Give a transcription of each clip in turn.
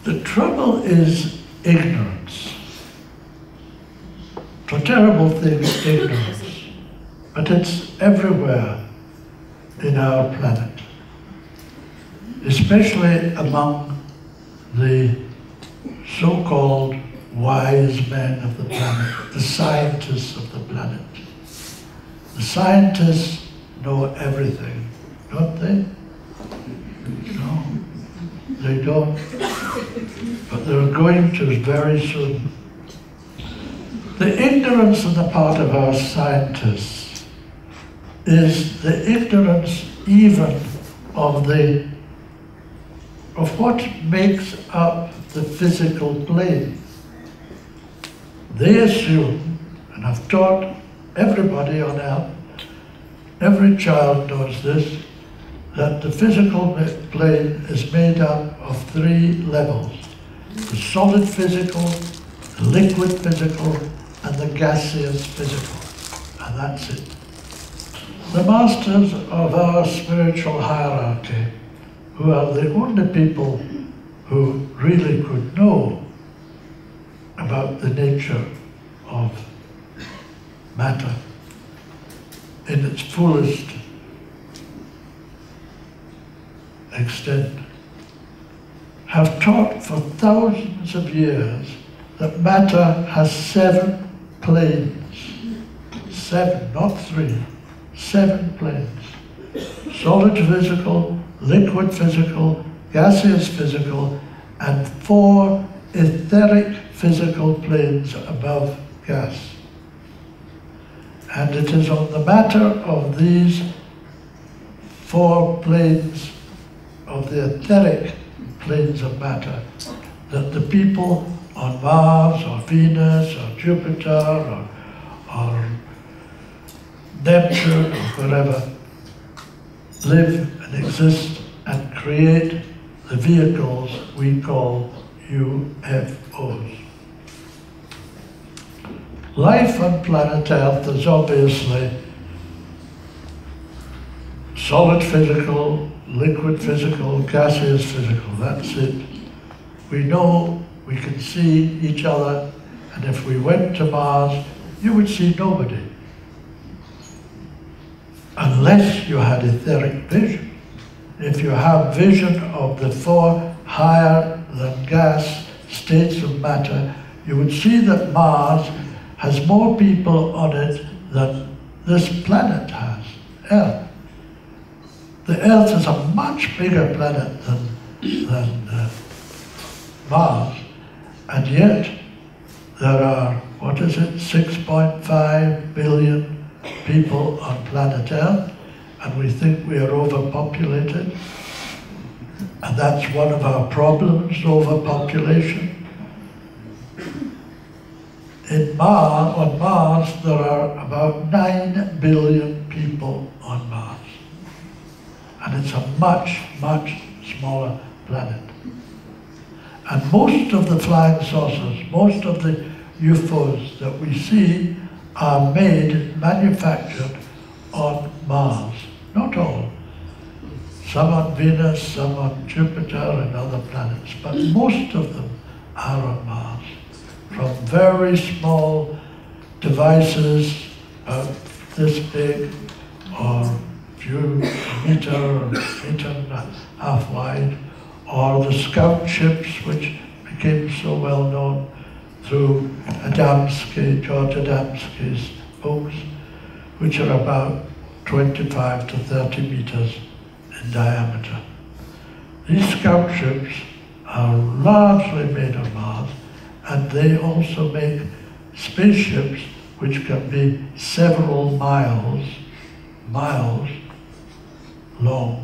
The trouble is ignorance. It's a terrible thing, ignorance. But it's everywhere in our planet, especially among the so-called wise men of the planet, the scientists of the planet. The scientists know everything, don't they? No, they don't. But they're going to very soon. The ignorance on the part of our scientists is the ignorance even of what makes up the physical plane. They assume, and I've taught everybody on earth, every child knows this, that the physical plane is made up of 3 levels: the solid physical, the liquid physical, and the gaseous physical. And that's it. The masters of our spiritual hierarchy, who are the only people who really could know about the nature of matter in its fullest extent, have taught for thousands of years that matter has 7 planes. 7, not 3, 7 planes. Solid physical, liquid physical, gaseous physical, and 4 etheric physical planes above gas. And it is on the matter of these 4 planes of the etheric planes of matter that the people on Mars or Venus or Jupiter or Neptune or wherever live and exist and create the vehicles we call UFOs. Life on planet Earth is obviously solid physical, liquid physical, gaseous physical, that's it. We know we can see each other, and if we went to Mars, you would see nobody. Unless you had etheric vision. If you have vision of the 4 higher than gas states of matter, you would see that Mars has more people on it than this planet has, Earth. The Earth is a much bigger planet than Mars, and yet there are, what is it, 6.5 billion people on planet Earth, and we think we are overpopulated. And that's one of our problems, overpopulation. On Mars, there are about 9 billion people on Mars. And it's a much, much smaller planet. And most of the flying saucers, most of the UFOs that we see are manufactured on Mars. Not all. Some on Venus, some on Jupiter and other planets, but most of them are on Mars. From very small devices about this big, or few meter or meter and a half wide, or the scout ships which became so well known through Adamski, George Adamski's books, which are about 25 to 30 meters in diameter. These scout ships are largely made of Mars, and they also make spaceships which can be several miles long.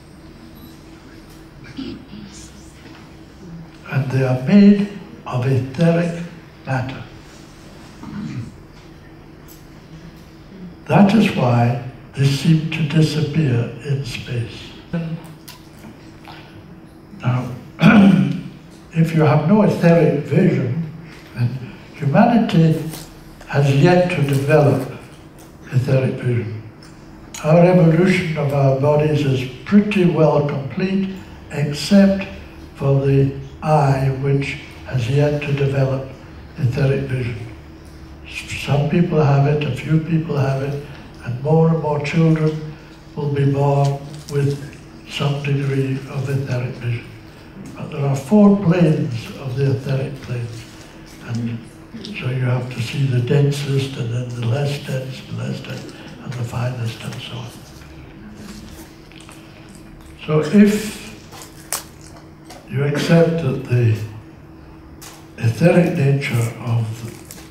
And they are made of etheric matter. That is why they seem to disappear in space. Now, if you have no etheric vision, and humanity has yet to develop etheric vision. Our evolution of our bodies is pretty well complete, except for the eye which has yet to develop etheric vision. Some people have it, a few people have it, and more children will be born with some degree of etheric vision. But there are 4 planes of the etheric planes, and so you have to see the densest, and then the less dense, and the finest, and so on. So if you accept that the etheric nature of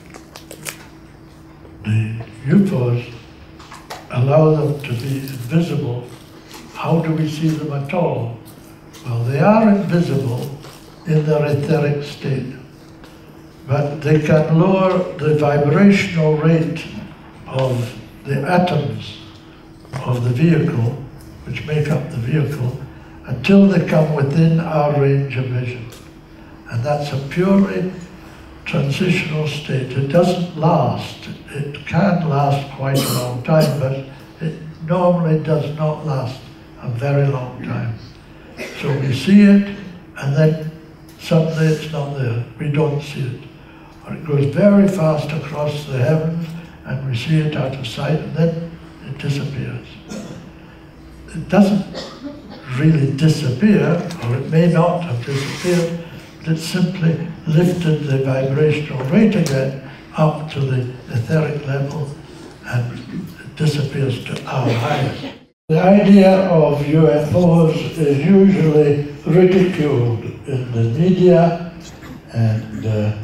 the UFOs allow them to be invisible, how do we see them at all? Well, they are invisible in their etheric state, but they can lower the vibrational rate of the atoms of the vehicle, which make up the vehicle, until they come within our range of vision. And that's a purely transitional state. It doesn't last. It can last quite a long time, but it normally does not last a very long time. So we see it, and then suddenly it's not there. We don't see it. Or it goes very fast across the heavens, and we see it out of sight, and then it disappears. It doesn't really disappear, or it may not have disappeared, but it simply lifted the vibrational rate again up to the etheric level, and it disappears to our highest. The idea of UFOs is usually ridiculed in the media and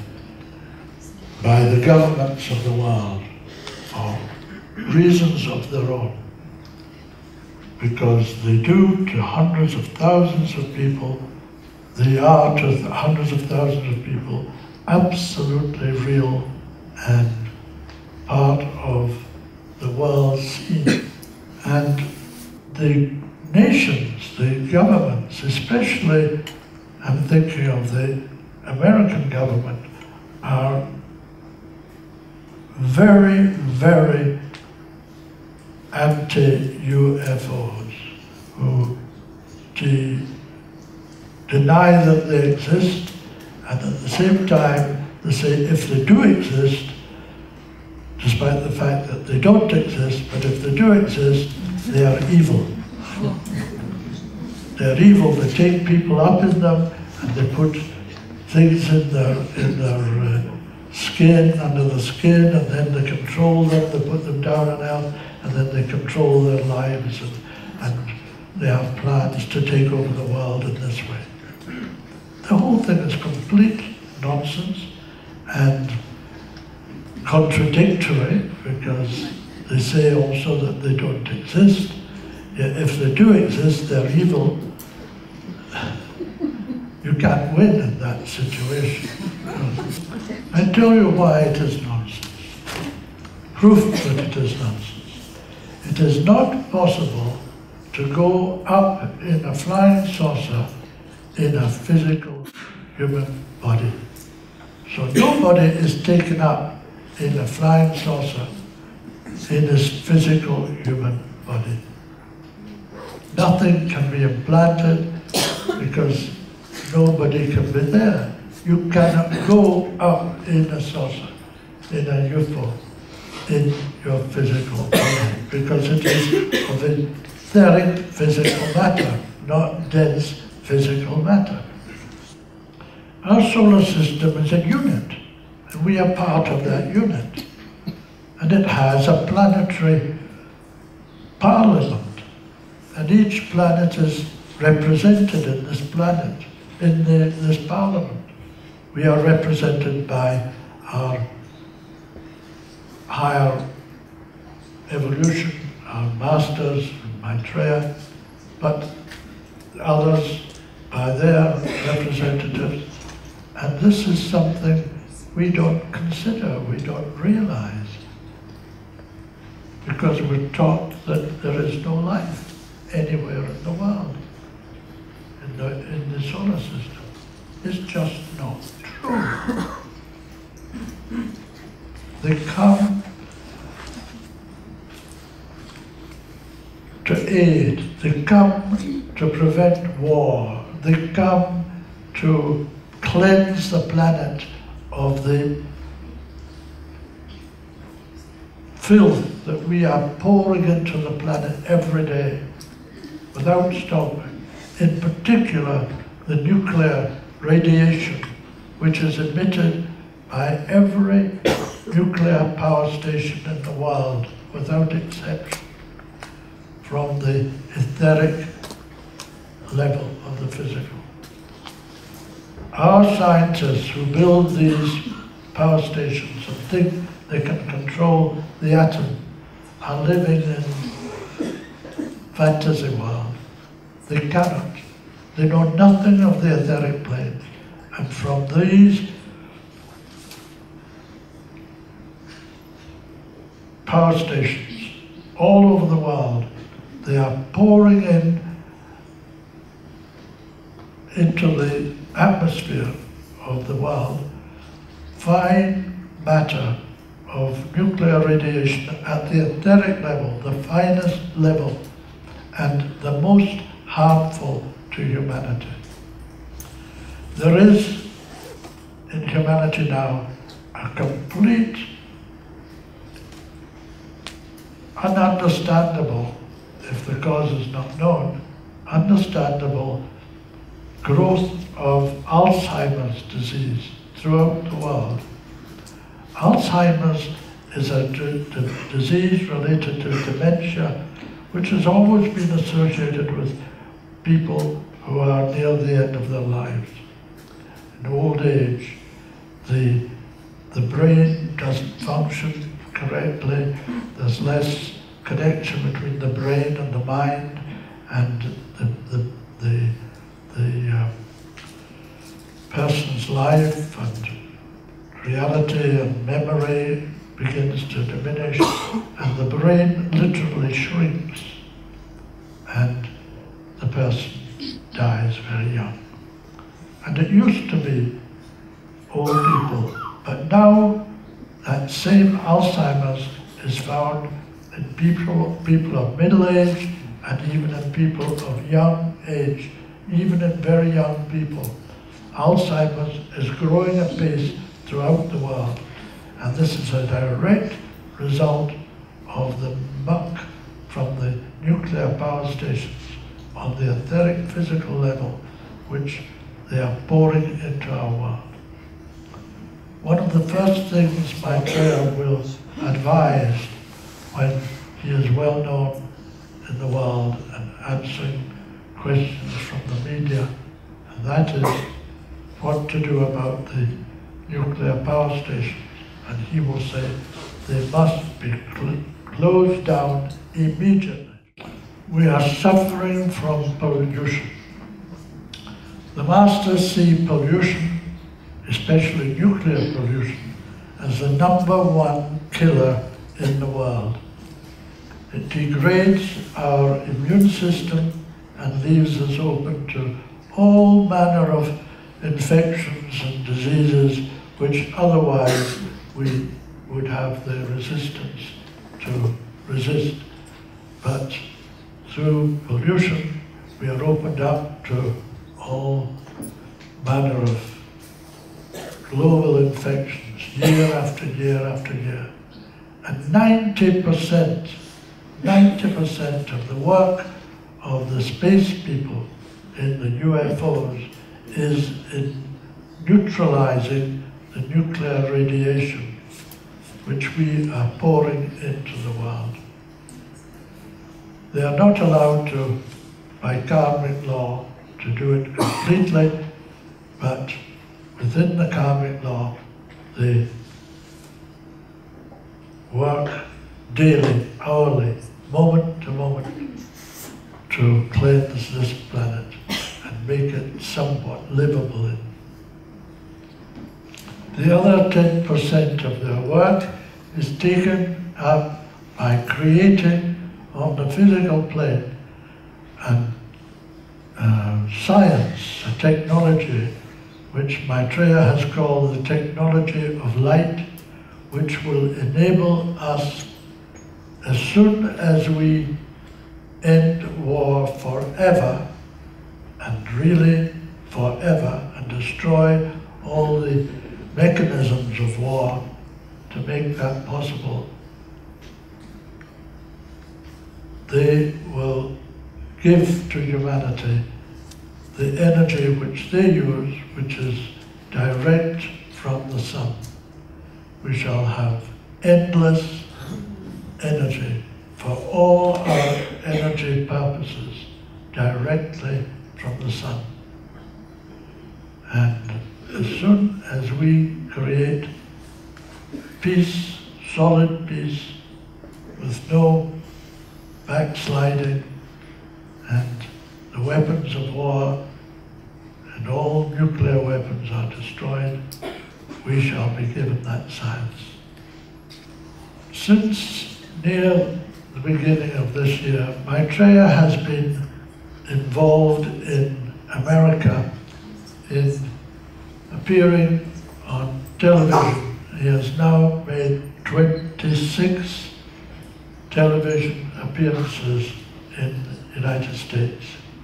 by the governments of the world for reasons of their own, because they do to hundreds of thousands of people, they are to hundreds of thousands of people absolutely real and part of the world scene. And the nations, the governments, especially, I'm thinking of the American government, are very, very anti-UFOs, who deny that they exist, and at the same time they say if they do exist, despite the fact that they don't exist, but if they do exist, they are evil. They're evil. They take people up in them, and they put things in their skin, under the skin, and then they control them. They put them down on earth, and then they control their lives, and they have plans to take over the world in this way. The whole thing is complete nonsense and contradictory, because they say also that they don't exist. Yet if they do exist, they're evil. You can't win in that situation. I tell you why it is nonsense. Proof that it is nonsense. It is not possible to go up in a flying saucer in a physical human body. So nobody is taken up in a flying saucer in this physical human body. Nothing can be implanted because nobody can be there. You cannot go up in a saucer, in a UFO, in your physical body, because it is of etheric physical matter, not dense physical matter. Our solar system is a unit, and we are part of that unit. And it has a planetary parliament, and each planet is represented in this planet, in this parliament. We are represented by our higher evolution, our masters, Maitreya, but others by their representatives. And this is something we don't consider, we don't realize, because we're taught that there is no life anywhere in the world, in the solar system. It's just not true. They come to aid, they come to prevent war, they come to cleanse the planet of the filth that we are pouring into the planet every day without stopping. In particular, the nuclear radiation, which is emitted by every nuclear power station in the world, without exception, from the etheric level of the physical. Our scientists who build these power stations and think they can control the atom are living in fantasy world. They cannot. They know nothing of the etheric plane. And from these power stations all over the world, they are pouring into the atmosphere of the world fine matter of nuclear radiation at the etheric level, the finest level, and the most harmful to humanity. There is in humanity now a complete, ununderstandable, if the cause is not known, understandable growth of Alzheimer's disease throughout the world. Alzheimer's is a disease related to dementia, which has always been associated with people who are near the end of their lives. In old age, the brain doesn't function correctly, there's less connection between the brain and the mind, and the person's life and reality and memory begins to diminish, and the brain literally shrinks, and the person dies very young. And it used to be old people, but now that same Alzheimer's is found in people of middle age, and even in people of young age, even in very young people. Alzheimer's is growing apace throughout the world, and this is a direct result of the muck from the nuclear power stations on the etheric physical level, which they are pouring into our world. One of the first things Maitreya will advise when he is well known in the world and answering questions from the media, and that is what to do about the nuclear power stations. And he will say they must be closed down immediately. We are suffering from pollution. The masters see pollution, especially nuclear pollution, as the #1 killer in the world. It degrades our immune system and leaves us open to all manner of infections and diseases which otherwise we would have the resistance to resist. But through pollution, we are opened up to all manner of global infections year after year after year. And 90% of the work of the space people in the UFOs is in neutralizing the nuclear radiation which we are pouring into the world. They are not allowed to, by karmic law, to do it completely, but within the karmic law, they work daily, hourly, moment to moment, to cleanse this planet and make it somewhat livable in. The other 10% of their work is taken up by creating on the physical plane and science, a technology which Maitreya has called the technology of light, which will enable us, as soon as we end war forever, and really forever and destroy all the mechanisms of war to make that possible, they will give to humanity the energy which they use, which is direct from the sun. We shall have endless energy for all our energy purposes directly from the sun. And as soon as we create peace, solid peace, with no backsliding, and the weapons of war and all nuclear weapons are destroyed, we shall be given that science. Since near the beginning of this year, Maitreya has been involved in America in appearing on television. He has now made 26 television appearances in the United States.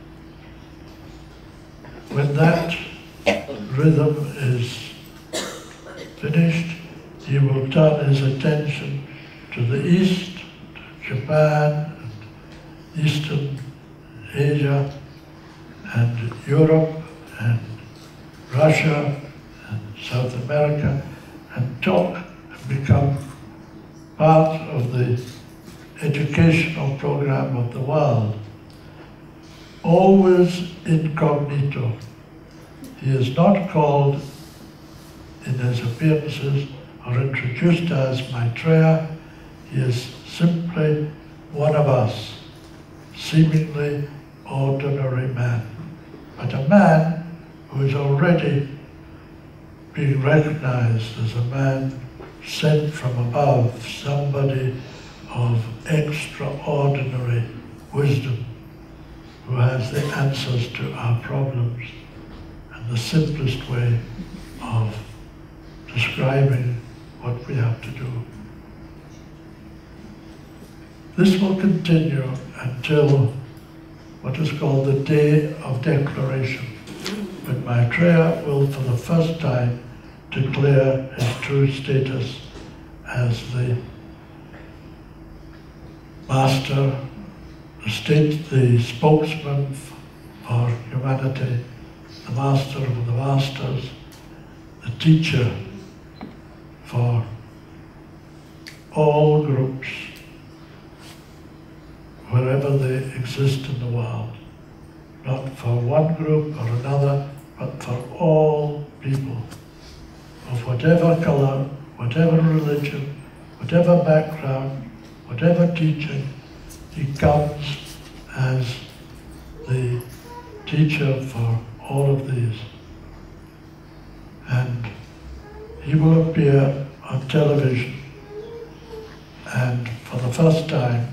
When that rhythm is finished, he will turn his attention to the East, to Japan, and Eastern Asia, and Europe, and Russia, and South America, and talk and become part of the educational program of the world, always incognito. He is not called in his appearances or introduced as Maitreya. He is simply one of us, seemingly ordinary man, but a man who is already being recognized as a man sent from above, somebody of extraordinary wisdom, who has the answers to our problems and the simplest way of describing what we have to do. This will continue until what is called the Day of Declaration, when Maitreya will for the first time declare his true status as the master, the spokesman for humanity, the master of the masters, the teacher for all groups, wherever they exist in the world. Not for one group or another, but for all people of whatever color, whatever religion, whatever background, whatever teaching. He comes as the teacher for all of these. And he will appear on television and for the first time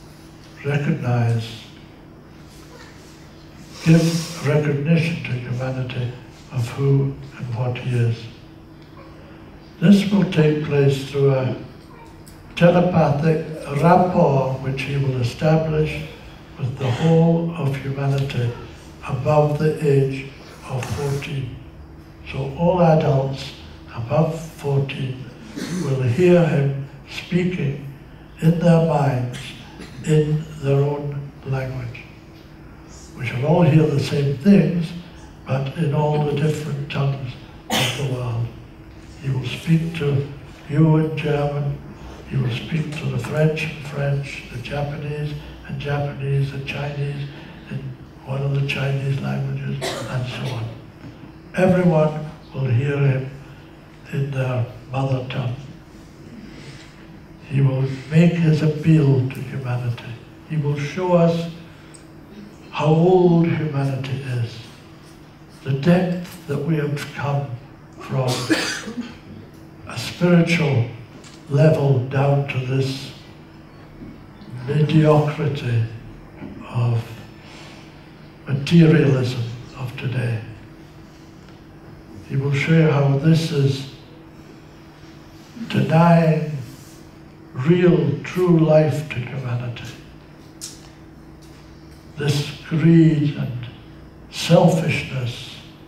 give recognition to humanity of who and what he is. This will take place through a telepathic rapport which he will establish with the whole of humanity above the age of 14. So all adults above 14 will hear him speaking in their minds in their own language. We shall all hear the same things, but in all the different tongues of the world. He will speak to you in German, he will speak to the French in French, the Japanese and Japanese, the Chinese in one of the Chinese languages, and so on. Everyone will hear him in their mother tongue. He will make his appeal to humanity. He will show us how old humanity is, the depth that we have come from a spiritual level down to this mediocrity of materialism of today. He will show you how this is denying real, true life to humanity. This greed and selfishness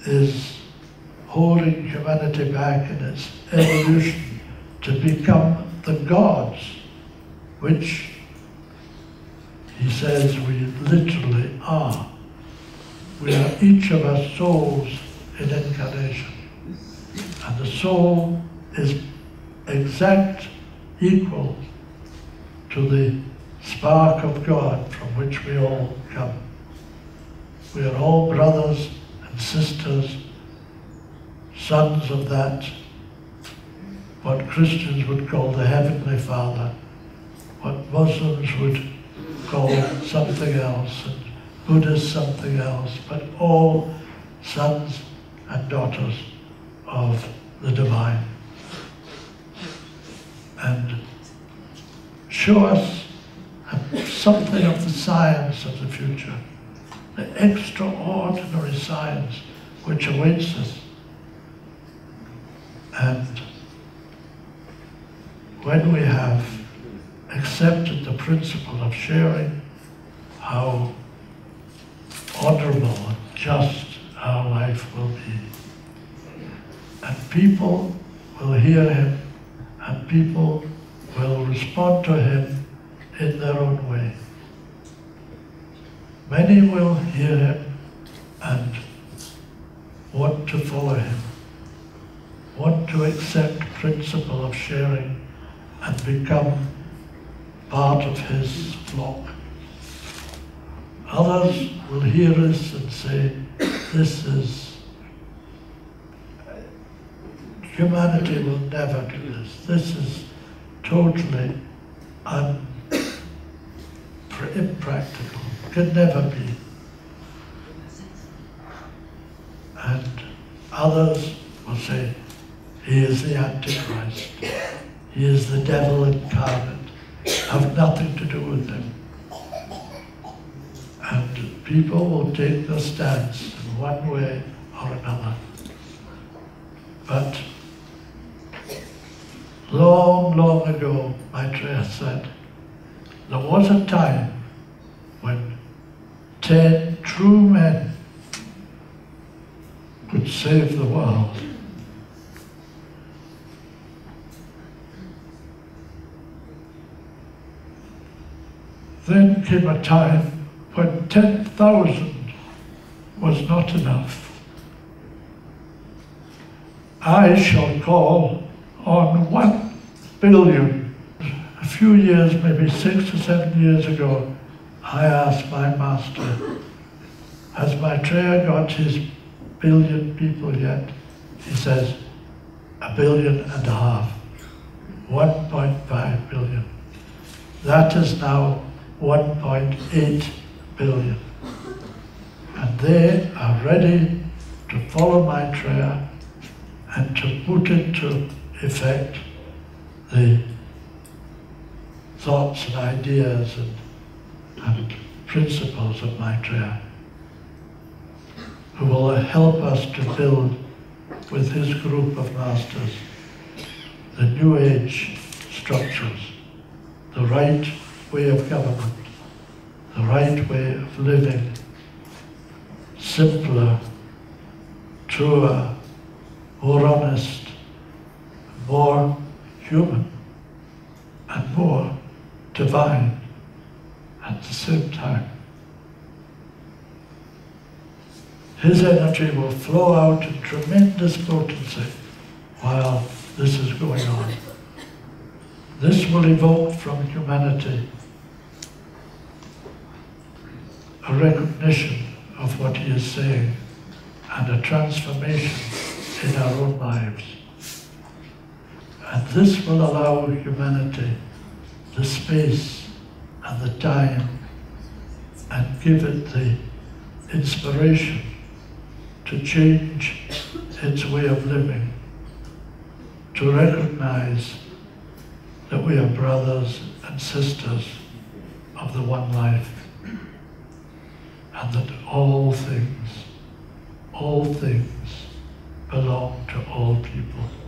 is holding humanity back in its evolution to become the gods, which he says we literally are. We are each of us souls in incarnation. And the soul is exact equal to the spark of God from which we all come. We are all brothers and sisters, sons of that, what Christians would call the Heavenly Father, what Muslims would call something else, and Buddhists something else, but all sons and daughters of the divine. And show us something of the science of the future, the extraordinary science which awaits us. And when we have accepted the principle of sharing, how honorable and just our life will be. And people will hear him, and people will respond to him in their own way. Many will hear him and want to follow him, want to accept the principle of sharing and become part of his flock. Others will hear us and say, humanity will never do this. This is totally impractical, can never be. And others will say, he is the Antichrist. He is the devil incarnate. Have nothing to do with him. And people will take their stance in one way or another. But long, long ago, Maitreya said, there was a time when 10 true men could save the world. Then came a time when 10,000 was not enough. I shall call on 1 billion. A few years, maybe 6 or 7 years ago, I asked my master, has Maitreya got his 1 billion people yet? He says, 1.5 billion, 1.5 billion. That is now 1.8 billion. And they are ready to follow Maitreya and to put into effect the thoughts and ideas and principles of Maitreya, who will help us to build with his group of masters the New Age structures, the right way of government, the right way of living, simpler, truer, more honest, more human, and more divine at the same time. His energy will flow out in tremendous potency while this is going on. This will evoke from humanity a recognition of what he is saying and a transformation in our own lives. And this will allow humanity the space and the time and give it the inspiration to change its way of living, to recognize that we are brothers and sisters of the one life, and that all things belong to all people.